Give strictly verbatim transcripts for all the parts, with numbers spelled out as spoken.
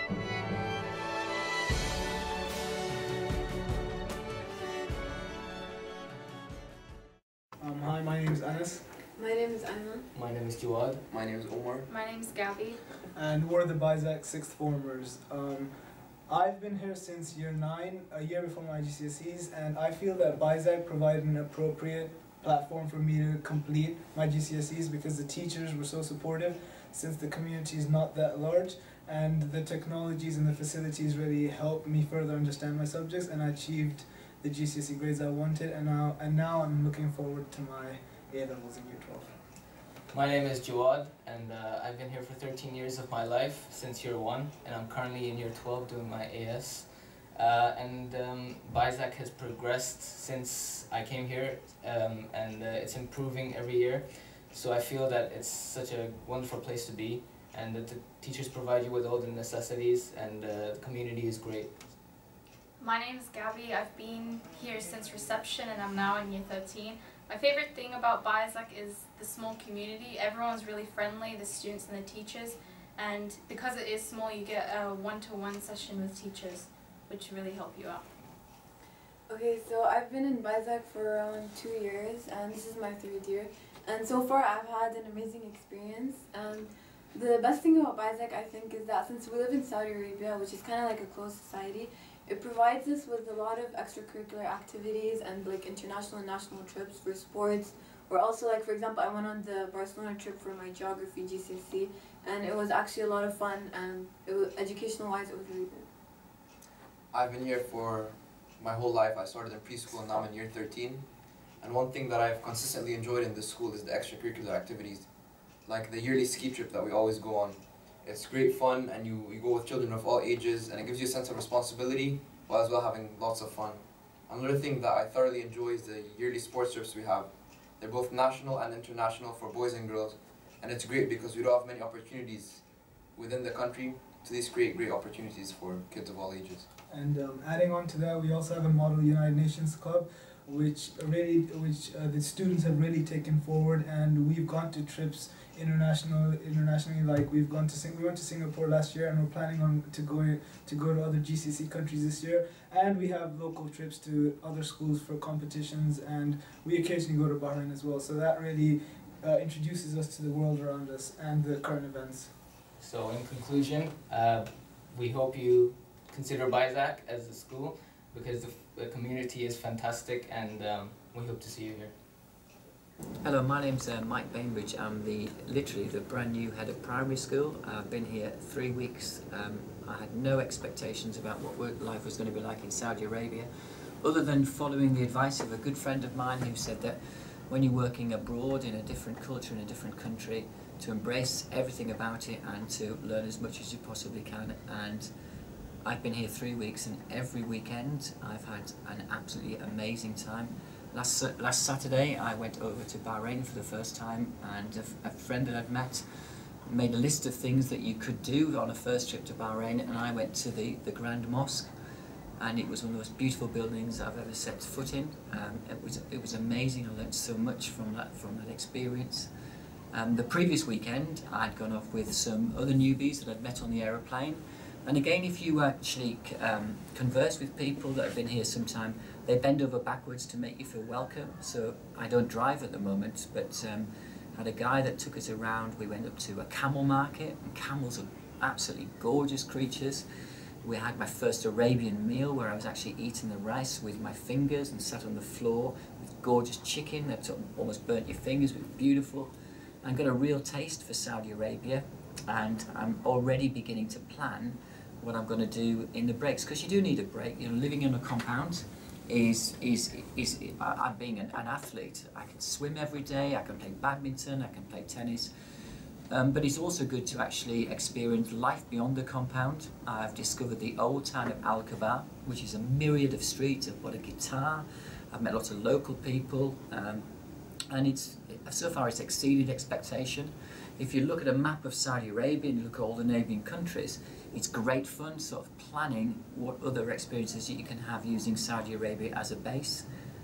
Um, hi, my name is Anas. My name is Anna. My name is Jawad. My name is Omar. My name is Gabby. And we're the Bizac sixth formers. Um, I've been here since year nine, a year before my G C S Es, and I feel that Bizac provided an appropriate platform for me to complete my G C S Es because the teachers were so supportive since the community is not that large, and the technologies and the facilities really helped me further understand my subjects, and I achieved the G C S E grades I wanted, and now, and now I'm looking forward to my A levels in year twelve. My name is Jawad, and uh, I've been here for thirteen years of my life, since year one, and I'm currently in year twelve doing my A S. Uh, and um, Bizac has progressed since I came here, um, and uh, it's improving every year. So I feel that it's such a wonderful place to be, and that the teachers provide you with all the necessities, and uh, the community is great. My name is Gabby. I've been here since reception and I'm now in year thirteen. My favorite thing about Bizac is the small community. Everyone's really friendly, the students and the teachers, and because it is small you get a one-to-one session with teachers which really help you out. Okay, so I've been in Bizac for around two years and this is my third year, and so far I've had an amazing experience. Um, the best thing about Bizac, I think, is that since we live in Saudi Arabia, which is kind of like a closed society, it provides us with a lot of extracurricular activities and like international and national trips for sports. Or also, like for example, I went on the Barcelona trip for my geography G C S E, and it was actually a lot of fun, and it was, educational wise, it was really good. I've been here for my whole life. I started in preschool and now I'm in year thirteen. And one thing that I've consistently enjoyed in this school is the extracurricular activities, like the yearly ski trip that we always go on. It's great fun, and you, you go with children of all ages, and it gives you a sense of responsibility while as well having lots of fun. Another thing that I thoroughly enjoy is the yearly sports trips we have. They're both national and international for boys and girls, and it's great because we don't have many opportunities within the country to these great, great opportunities for kids of all ages. And um, adding on to that, we also have a Model United Nations Club, which really, which uh, the students have really taken forward, and we've gone to trips international, internationally. Like we've gone to Sing we went to Singapore last year, and we're planning on to go to go to other G C S E countries this year. And we have local trips to other schools for competitions, and we occasionally go to Bahrain as well. So that really uh, introduces us to the world around us and the current events. So in conclusion, uh, we hope you consider Bizac as a school, because the, the community is fantastic, and um, we hope to see you here. Hello, my name's uh, Mike Bainbridge. I'm the literally the brand new head of primary school. I've been here three weeks. Um, I had no expectations about what work life was going to be like in Saudi Arabia, other than following the advice of a good friend of mine who said that when you're working abroad in a different culture, in a different country, to embrace everything about it and to learn as much as you possibly can. And I've been here three weeks, and every weekend I've had an absolutely amazing time. Last, last Saturday I went over to Bahrain for the first time, and a, a friend that I'd met made a list of things that you could do on a first trip to Bahrain, and I went to the, the Grand Mosque, and it was one of the most beautiful buildings I've ever set foot in. Um, it was it was amazing. I learned so much from that from that experience. Um, the previous weekend I'd gone off with some other newbies that I'd met on the aeroplane. And again, if you actually um, converse with people that have been here some time, they bend over backwards to make you feel welcome. So I don't drive at the moment, but um, had a guy that took us around. We went up to a camel market, and camels are absolutely gorgeous creatures. We had my first Arabian meal where I was actually eating the rice with my fingers and sat on the floor with gorgeous chicken that sort of almost burnt your fingers, but beautiful. And got a real taste for Saudi Arabia, and I'm already beginning to plan what I'm going to do in the breaks, because you do need a break. You know, living in a compound is is is. I'm being an, an athlete. I can swim every day. I can play badminton. I can play tennis. Um, but it's also good to actually experience life beyond the compound. I've discovered the old town of Al-Khobar, which is a myriad of streets. I've bought a guitar. I've met lots of local people. Um, and it's so far it's exceeded expectation. If you look at a map of Saudi Arabia and you look at all the neighbouring countries, it's great fun sort of planning what other experiences you can have using Saudi Arabia as a base.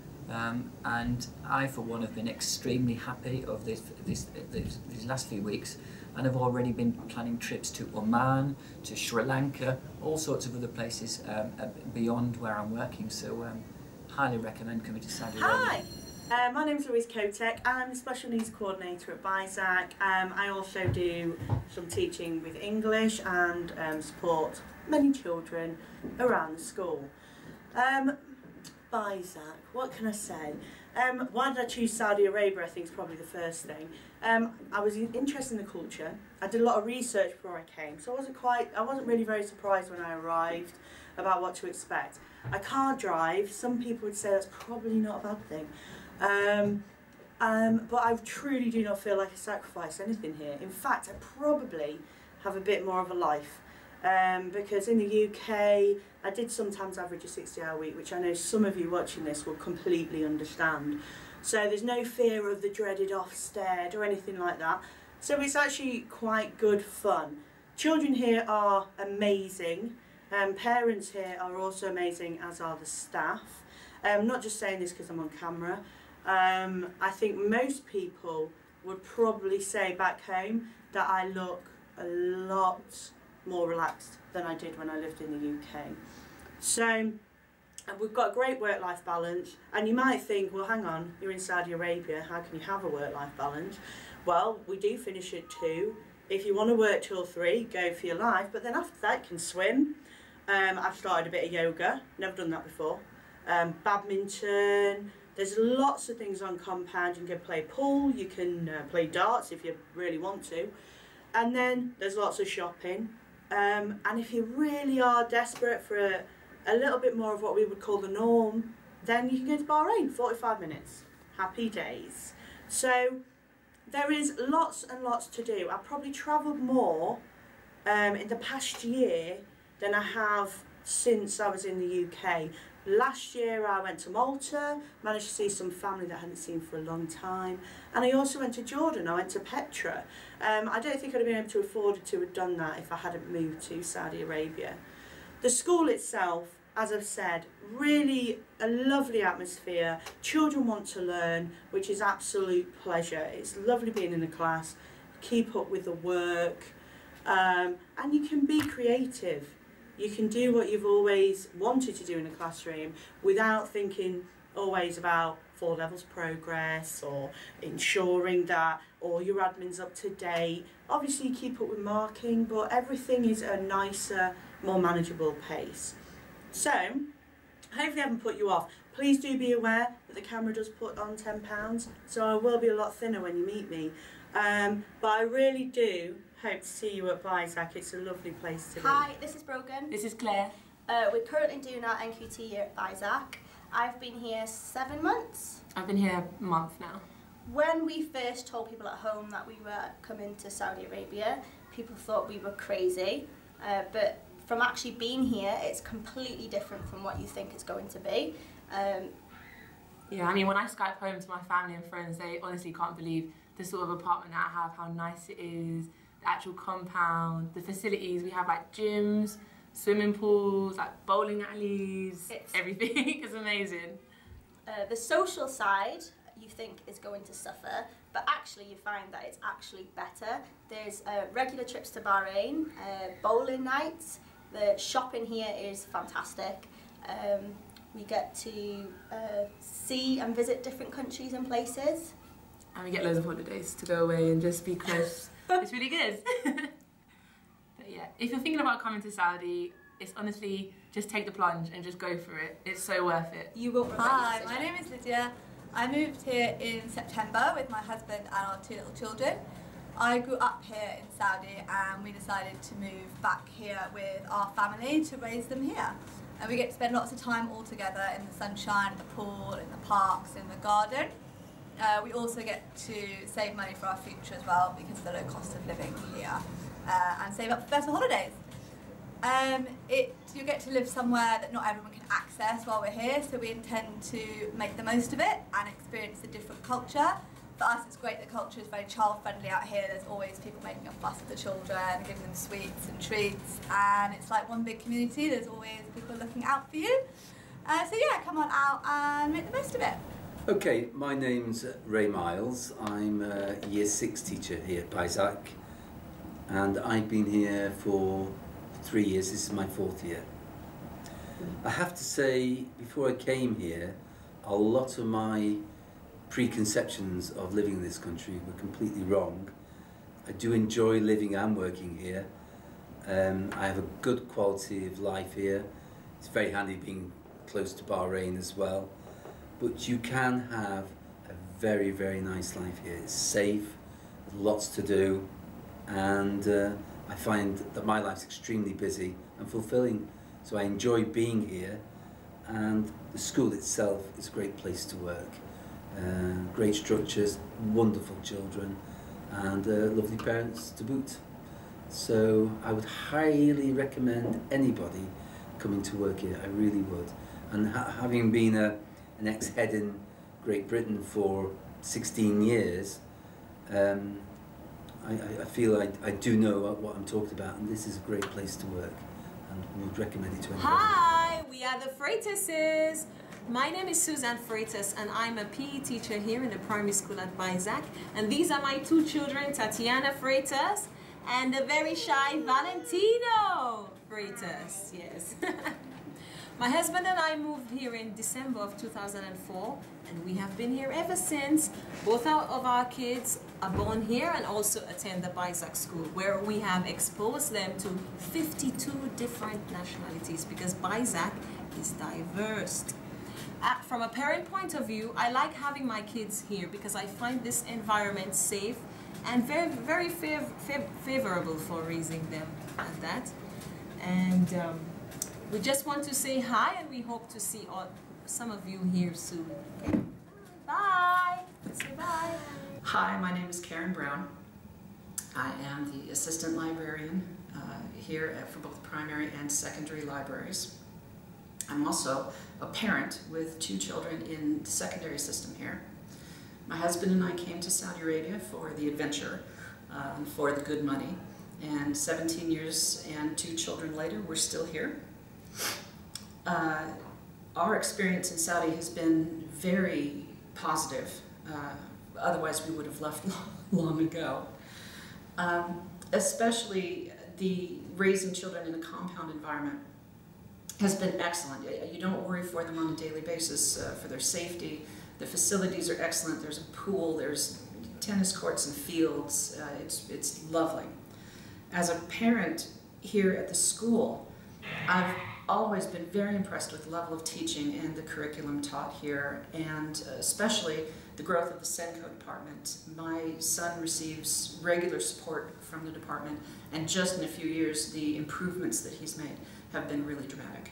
Um, and I, for one, have been extremely happy of this, this, this, these last few weeks. and have already been planning trips to Oman, to Sri Lanka, all sorts of other places um, beyond where I'm working. So um, highly recommend coming to Saudi Arabia. Hi, uh, my name is Louise Kotek. I'm the Special Needs Coordinator at BISAC. Um, I also do some teaching with English and um, support many children around the school. Um, BISAC, what can I say? Um, why did I choose Saudi Arabia? I think is probably the first thing. Um, I was interested in the culture. I did a lot of research before I came, so I wasn't quite, I wasn't really very surprised when I arrived about what to expect. I can't drive. Some people would say that's probably not a bad thing. Um, um, but I truly do not feel like I sacrificed anything here. In fact, I probably have a bit more of a life. Um, because in the U K, I did sometimes average a sixty hour week, which I know some of you watching this will completely understand. So there's no fear of the dreaded Ofsted or anything like that. So it's actually quite good fun. Children here are amazing. Um, parents here are also amazing, as are the staff. I'm um, not just saying this because I'm on camera. Um, I think most people would probably say back home that I look a lot more relaxed than I did when I lived in the U K. So and we've got a great work-life balance, and you might think, well, hang on, you're in Saudi Arabia, how can you have a work-life balance? Well, we do finish at two. If you want to work till three, go for your life, but then after that you can swim. Um, I've started a bit of yoga, never done that before. Um, badminton, there's lots of things on compound. You can play pool, you can uh, play darts if you really want to. And then there's lots of shopping. Um, and if you really are desperate for a, a little bit more of what we would call the norm, then you can go to Bahrain, forty-five minutes. Happy days. So there is lots and lots to do. I've probably travelled more um, in the past year than I have since I was in the U K. Last year I went to Malta, managed to see some family that I hadn't seen for a long time, and I also went to Jordan. I went to Petra. Um, I don't think I'd have been able to afford to have done that if I hadn't moved to Saudi Arabia. The school itself, as I've said, really a lovely atmosphere. Children want to learn, which is absolute pleasure. It's lovely being in the class, keep up with the work, um, and you can be creative. You can do what you've always wanted to do in a classroom without thinking always about four levels progress or ensuring that all your admin's up to date. Obviously you keep up with marking, but everything is at a nicer, more manageable pace. So, hopefully I haven't put you off. Please do be aware that the camera does put on ten pounds, so I will be a lot thinner when you meet me. Um, but I really do hope to see you at BISAC. It's a lovely place to be. Hi, this is Brogan. This is Claire. Uh, we're currently doing our N Q T here at BISAC. I've been here seven months. I've been here a month now. When we first told people at home that we were coming to Saudi Arabia, people thought we were crazy. Uh, but from actually being here, it's completely different from what you think it's going to be. Um, yeah, I mean, when I Skype home to my family and friends, they honestly can't believe the sort of apartment that I have, how nice it is, the actual compound, the facilities. We have like gyms, swimming pools, like bowling alleys, it's, everything is amazing. Uh, the social side you think is going to suffer, but actually you find that it's actually better. There's uh, regular trips to Bahrain, uh, bowling nights, the shopping here is fantastic. Um, we get to uh, see and visit different countries and places. And we get loads of holidays to go away and just be close. It's really good. But yeah, if you're thinking about coming to Saudi, it's honestly just take the plunge and just go for it. It's so worth it. You will regret Hi, your my decision. name is Lydia. I moved here in September with my husband and our two little children. I grew up here in Saudi and we decided to move back here with our family to raise them here. And we get to spend lots of time all together in the sunshine, the pool, in the parks, in the garden. Uh, we also get to save money for our future as well because of the low cost of living here, uh, and save up for better holidays. Um, it, you get to live somewhere that not everyone can access while we're here, so we intend to make the most of it and experience a different culture. For us it's great, the culture is very child friendly out here. There's always people making a fuss of the children, giving them sweets and treats, and it's like one big community. There's always people looking out for you. Uh, so yeah, come on out and make the most of it. Okay, my name's Ray Miles. I'm a year six teacher here at BISAC. and I've been here for three years. This is my fourth year. I have to say, before I came here, a lot of my preconceptions of living in this country were completely wrong. I do enjoy living and working here. Um, I have a good quality of life here. It's very handy being close to Bahrain as well. But you can have a very, very nice life here. It's safe, there's lots to do, and uh, I find that my life's extremely busy and fulfilling. So I enjoy being here, and the school itself is a great place to work. Uh, great structures, wonderful children, and uh, lovely parents to boot. So I would highly recommend anybody coming to work here. I really would. And ha having been a, an ex-head in Great Britain for sixteen years, um, I, I feel I, I do know what I'm talking about, and this is a great place to work, and would recommend it to anybody. Hi, we are the Freitas's. My name is Suzanne Freitas, and I'm a P E teacher here in the primary school at Bayzak. And these are my two children, Tatiana Freitas and the very shy Valentino Freitas. Yes. My husband and I moved here in December of two thousand four, and we have been here ever since. Both of our kids are born here and also attend the Bayzak school, where we have exposed them to fifty-two different nationalities, because Bayzak is diverse. Uh, from a parent point of view, I like having my kids here because I find this environment safe and very, very fav fav favorable for raising them at that. And um, we just want to say hi, and we hope to see all, some of you here soon. Okay? Bye. Say bye. Hi, my name is Karen Brown. I am the assistant librarian uh, here at, for both primary and secondary libraries. I'm also a parent with two children in the secondary system here. My husband and I came to Saudi Arabia for the adventure, um, for the good money, and seventeen years and two children later, we're still here. Uh, our experience in Saudi has been very positive. Uh, otherwise, we would have left long ago. Um, especially the raising children in a compound environment has been excellent. You don't worry for them on a daily basis uh, for their safety. The facilities are excellent. There's a pool, there's tennis courts and fields. Uh, it's, it's lovely. As a parent here at the school, I've always been very impressed with the level of teaching and the curriculum taught here, and especially the growth of the Senko department. My son receives regular support from the department, and just in a few years, the improvements that he's made have been really dramatic.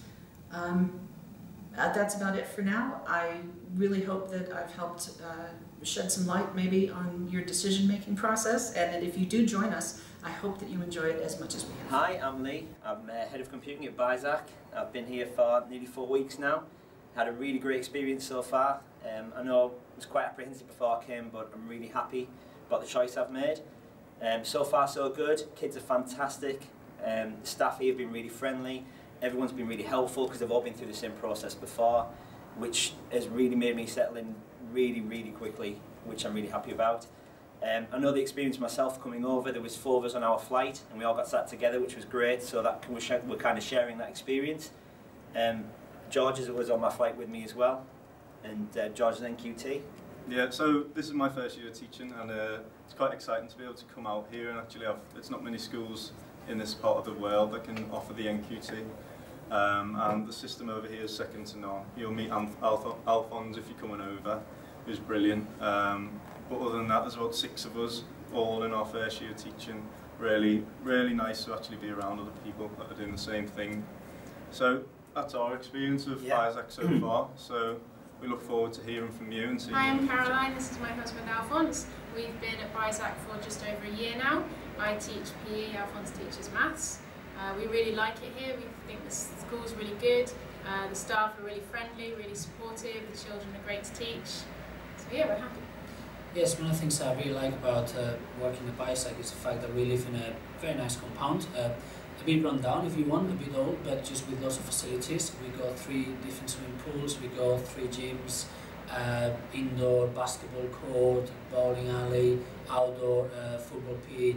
Um, uh, that's about it for now. I really hope that I've helped uh, shed some light maybe on your decision-making process, and that if you do join us, I hope that you enjoy it as much as we have. Hi, I'm Lee. I'm uh, Head of Computing at Bayzak. I've been here for nearly four weeks now. Had a really great experience so far. Um, I know I was quite apprehensive before I came, but I'm really happy about the choice I've made. Um, so far so good. Kids are fantastic. Um, the staff here have been really friendly. Everyone's been really helpful because they've all been through the same process before, which has really made me settle in really, really quickly, which I'm really happy about. Um, I know the experience myself coming over. There was four of us on our flight, and we all got sat together, which was great. So that we're, we're kind of sharing that experience. Um, George was on my flight with me as well, and uh, George is an N Q T. Yeah, so this is my first year teaching, and uh, it's quite exciting to be able to come out here and actually have. It's not many schools in this part of the world that can offer the N Q T. Um, and the system over here is second to none. You'll meet Alf Alphonse if you're coming over, who's brilliant. Um, but other than that, there's about six of us, all in our first year teaching. Really, really nice to actually be around other people that are doing the same thing. So that's our experience of yeah. Bayzak so far. So we look forward to hearing from you and seeing. Hi, I'm Caroline. This is my husband Alphonse. We've been at Bayzak for just over a year now. I teach P E, Alphonse teaches maths. Uh, we really like it here. We think the school's really good. Uh, the staff are really friendly, really supportive. The children are great to teach. So yeah, we're happy. Yes, one of the things I really like about uh, working at Bayzak is the fact that we live in a very nice compound. Uh, a bit run down if you want, a bit old, but just with lots of facilities. We got three different swimming pools, we got three gyms, uh, indoor basketball court, bowling alley, outdoor uh, football pitch,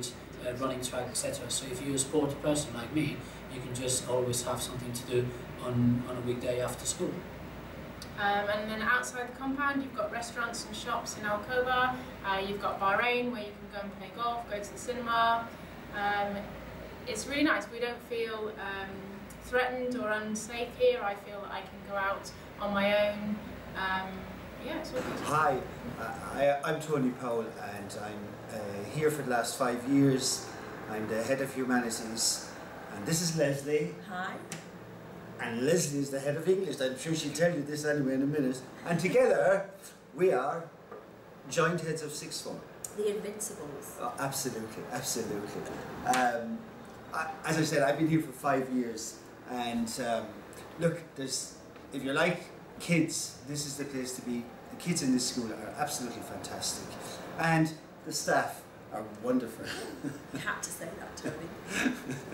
uh, running track, et cetera. So if you're a sporty person like me, you can just always have something to do on, on a weekday after school. Um, and then outside the compound, you've got restaurants and shops in Al-Khobar. Uh, you've got Bahrain, where you can go and play golf, go to the cinema. Um, it's really nice. We don't feel um, threatened or unsafe here. I feel that I can go out on my own. Um, yeah, it's all good. Hi, uh, I, I'm Tony Powell, and I'm uh, here for the last five years. I'm the head of humanities, and this is Leslie. Hi. And Leslie is the head of English. I'm sure she'll tell you this anyway in a minute. And together, we are joint heads of sixth form. The Invincibles. Oh, absolutely, absolutely. Um, I, as I said, I've been here for five years, and um, look, there's if you like kids, this is the place to be. The kids in this school are absolutely fantastic, and the staff are wonderful. You have to say that, Tony.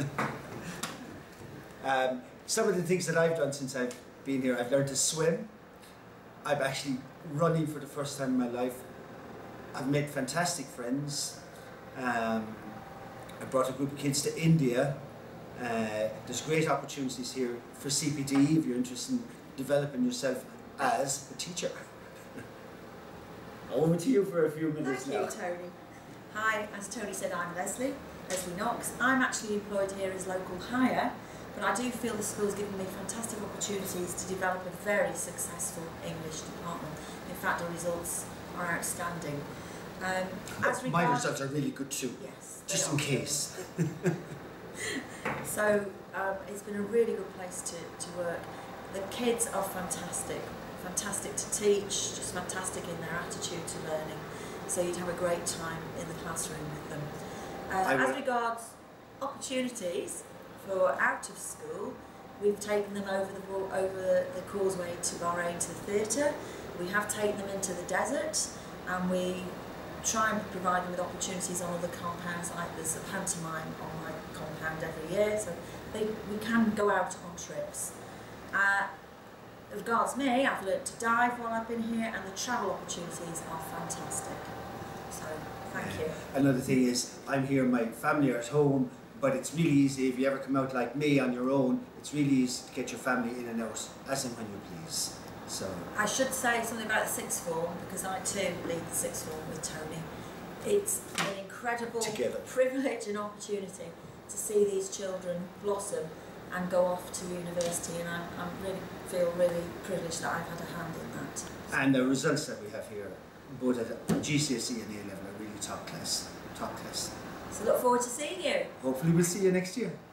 um, some of the things that I've done since I've been here, I've learned to swim. I'm actually running for the first time in my life. I've made fantastic friends. Um, I brought a group of kids to India. Uh, there's great opportunities here for C P D if you're interested in developing yourself as a teacher. Over to you for a few minutes Thank now. you, Tony. Hi, as Tony said, I'm Leslie, Leslie Knox. I'm actually employed here as local hire, but I do feel the school's given me fantastic opportunities to develop a very successful English department. In fact, our results are outstanding. Um, as My regards, results are really good too. Yes. Just they in are. case. So um, it's been a really good place to, to work. The kids are fantastic, fantastic to teach, just fantastic in their attitude to learning. So you'd have a great time in the classroom with them. Uh, as regards opportunities for out of school, we've taken them over the over the causeway to Bahrain to the theatre. We have taken them into the desert, and we try and provide them with opportunities on other compounds, like there's a pantomime on my compound every year, so they, we can go out on trips. Uh, as regards me, I've learnt to dive while I've been here, and the travel opportunities are fantastic. So, thank you. Another thing is, I'm here, my family are at home, but it's really easy if you ever come out like me on your own, it's really easy to get your family in and out as and when you please. So I should say something about the sixth form, because I too lead the sixth form with Tony. It's an incredible Together. privilege and opportunity to see these children blossom and go off to university, and I, I really feel really privileged that I've had a hand in that. And the results that we have here, both at G C S E and A level, are really top class. Top class. So look forward to seeing you. Hopefully we'll see you next year.